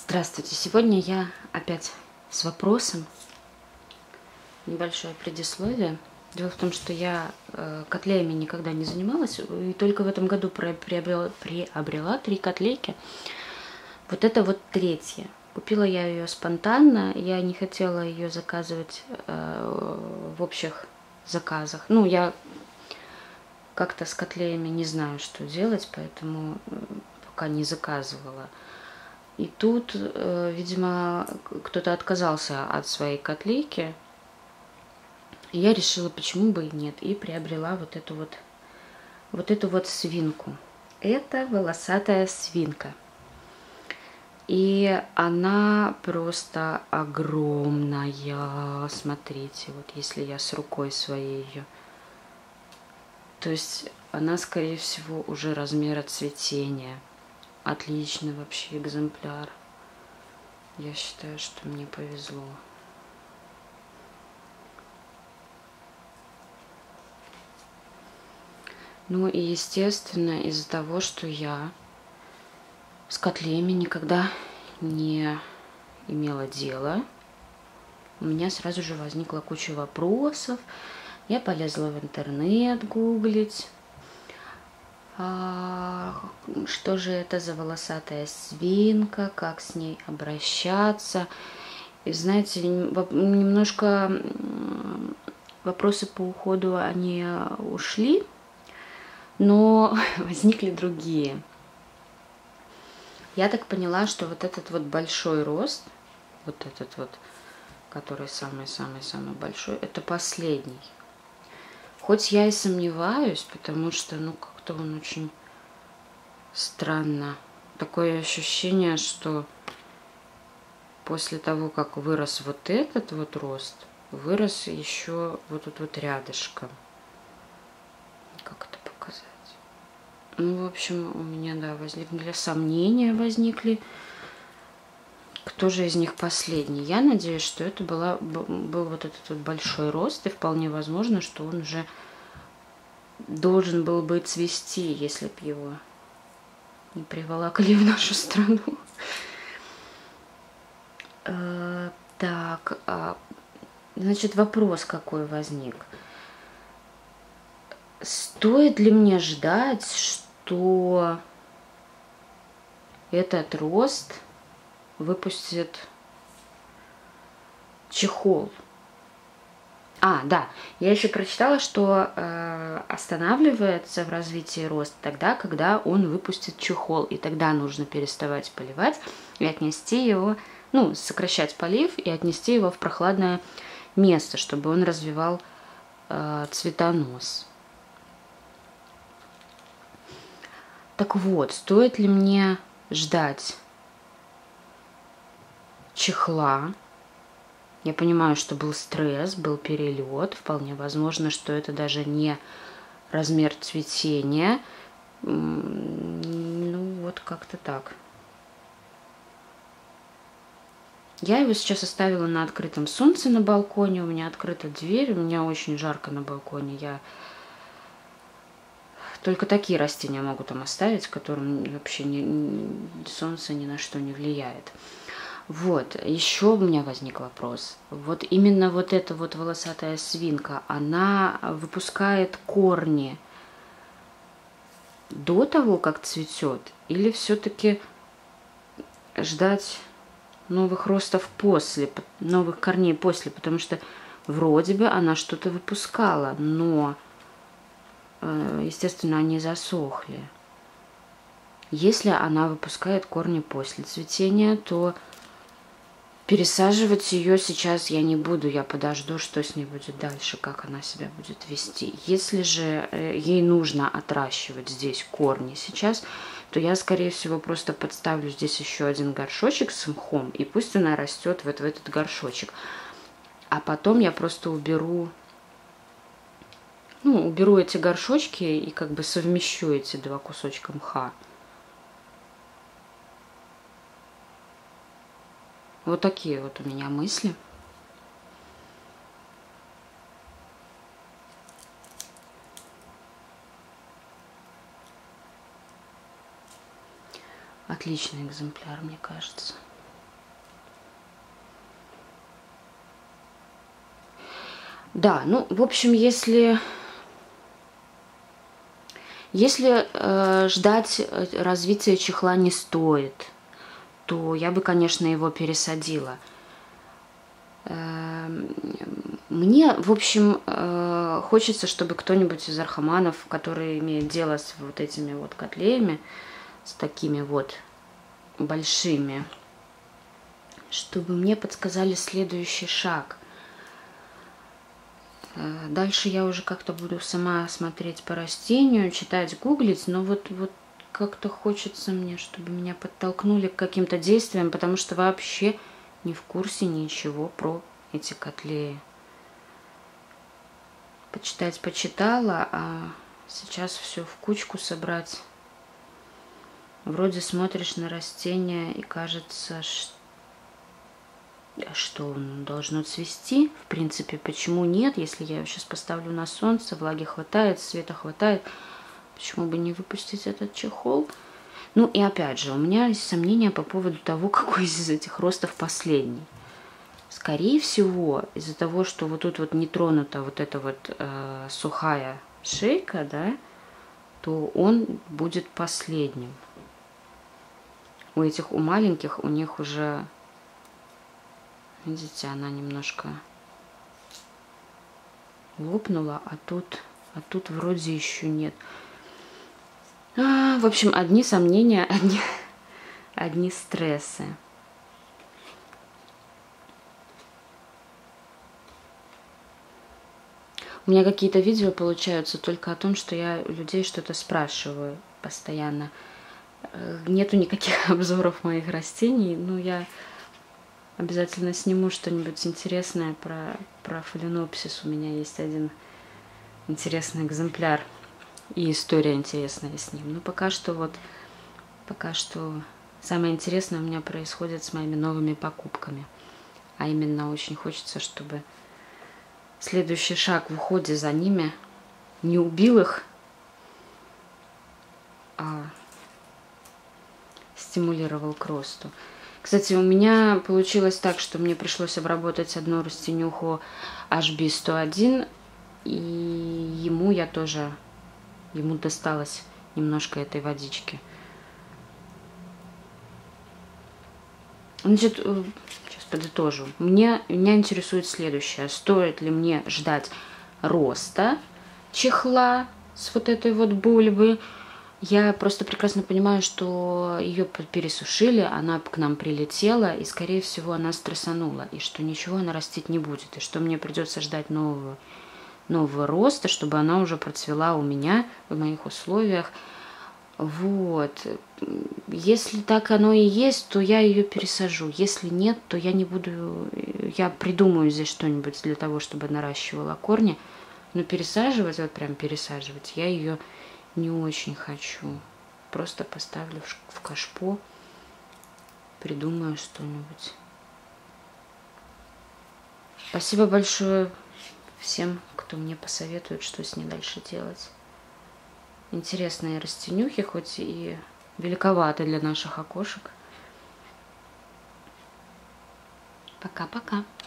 Здравствуйте! Сегодня я опять с вопросом. Небольшое предисловие. Дело в том, что я котлеями никогда не занималась, и только в этом году приобрела 3 котлейки. Вот это вот третья. Купила я ее спонтанно, я не хотела ее заказывать в общих заказах. Ну, я как-то с котлеями не знаю, что делать, поэтому пока не заказывала. И тут, видимо, кто-то отказался от своей котлейки. И я решила, почему бы и нет. И приобрела вот эту вот свинку. Это волосатая свинка. И она просто огромная. Смотрите, вот если я с рукой своей ее. То есть она, скорее всего, уже размера цветения. Отличный вообще экземпляр. Я считаю, что мне повезло. Ну и естественно, из-за того, что я с котлеями никогда не имела дела, у меня сразу же возникла куча вопросов. Я полезла в интернет гуглить. Что же это за волосатая свинка, как с ней обращаться. И знаете, немножко вопросы по уходу, они ушли, но возникли другие. Я так поняла, что вот этот вот большой рост, вот этот вот, который самый-самый-самый большой, это последний. Хоть я и сомневаюсь, потому что, ну, как-то он очень странно. Такое ощущение, что после того, как вырос вот этот вот рост, вырос еще вот тут вот рядышком. Как это показать? Ну, в общем, у меня, да, возникли сомнения, кто же из них последний. Я надеюсь, что это был вот этот вот большой рост, и вполне возможно, что он уже должен был бы цвести, если бы его не приволокли в нашу страну. Так, значит, вопрос какой возник. Стоит ли мне ждать, что этот рост выпустит чехол? Да, я еще прочитала, что останавливается в развитии рост тогда, когда он выпустит чехол. И тогда нужно переставать поливать и отнести его, ну, сокращать полив и отнести его в прохладное место, чтобы он развивал цветонос. Так вот, стоит ли мне ждать чехла? Я понимаю, что был стресс, был перелет. Вполне возможно, что это даже не размер цветения. Ну, вот как-то так. Я его сейчас оставила на открытом солнце на балконе. У меня открыта дверь. У меня очень жарко на балконе. Только такие растения могу там оставить, которым вообще солнце ни на что не влияет. Вот, еще у меня возник вопрос. Вот именно вот эта вот волосатая свинка, она выпускает корни до того, как цветет, или все-таки ждать новых ростов после, новых корней после, потому что вроде бы она что-то выпускала, но, естественно, они засохли. Если она выпускает корни после цветения, то пересаживать ее сейчас я не буду, я подожду, что с ней будет дальше, как она себя будет вести. Если же ей нужно отращивать здесь корни сейчас, то я, скорее всего, просто подставлю здесь еще один горшочек с мхом, и пусть она растет вот в этот горшочек. А потом я просто уберу эти горшочки и как бы совмещу эти 2 кусочка мха. Вот такие вот у меня мысли. Отличный экземпляр, мне кажется. Да, ну, в общем, если ждать развития чехла не стоит, то я бы, конечно, его пересадила. Мне, в общем, хочется, чтобы кто-нибудь из архаманов, который имеет дело с вот этими вот котлеями, с такими вот большими, чтобы мне подсказали следующий шаг. Дальше я уже как-то буду сама смотреть по растению, читать, гуглить, но вот как-то хочется мне, чтобы меня подтолкнули к каким-то действиям, потому что вообще не в курсе ничего про эти котлеи. Почитать почитала, а сейчас все в кучку собрать. Вроде смотришь на растение и кажется, что оно должно цвести. В принципе, почему нет? Если я его сейчас поставлю на солнце, влаги хватает, света хватает, почему бы не выпустить этот чехол? Ну и опять же, у меня есть сомнения по поводу того, какой из этих ростов последний. Скорее всего, из-за того, что вот тут вот не тронута вот эта вот сухая шейка, да, то он будет последним. У маленьких, у них уже, видите, она немножко лопнула, а тут вроде еще нет. В общем, одни сомнения, одни стрессы. У меня какие-то видео получаются только о том, что я людей что-то спрашиваю постоянно. Нету никаких обзоров моих растений, но я обязательно сниму что-нибудь интересное про фаленопсис. У меня есть один интересный экземпляр и история интересная с ним. Но пока что самое интересное у меня происходит с моими новыми покупками. А именно очень хочется, чтобы следующий шаг в уходе за ними не убил их, а стимулировал к росту. Кстати, у меня получилось так, что мне пришлось обработать одну растенюху HB101, и ему досталось немножко этой водички. Значит, сейчас подытожу. Меня интересует следующее. Стоит ли мне ждать роста чехла с вот этой вот бульбы? Я просто прекрасно понимаю, что ее пересушили, она к нам прилетела, и, скорее всего, она стрессанула, и что ничего она растить не будет, и что мне придется ждать нового роста, чтобы она уже процвела у меня в моих условиях. Вот. Если так оно и есть, то я ее пересажу. Если нет, то я не буду... Я придумаю здесь что-нибудь для того, чтобы наращивала корни. Но пересаживать, вот прям пересаживать, я ее не очень хочу. Просто поставлю в кашпо, придумаю что-нибудь. Спасибо большое всем, кто мне посоветует, что с ней дальше делать. Интересные растенюхи, хоть и великоваты для наших окошек. Пока-пока.